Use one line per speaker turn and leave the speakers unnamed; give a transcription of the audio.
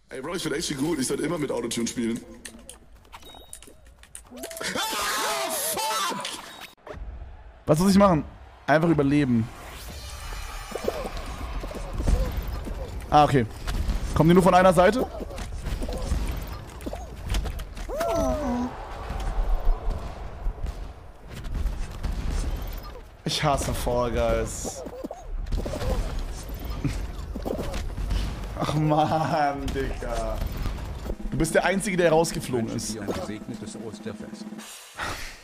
Ey, Bro, ich bin echt gut. Ich sollte immer mit Autotune spielen. Ah, fuck!
Was muss ich machen? Einfach überleben. Ah, okay. Kommen die nur von einer Seite? Ich hasse Fall Guys. Ach man, Digga. Du bist der Einzige, der rausgeflogen ist.
Ein gesegnetes Osterfest.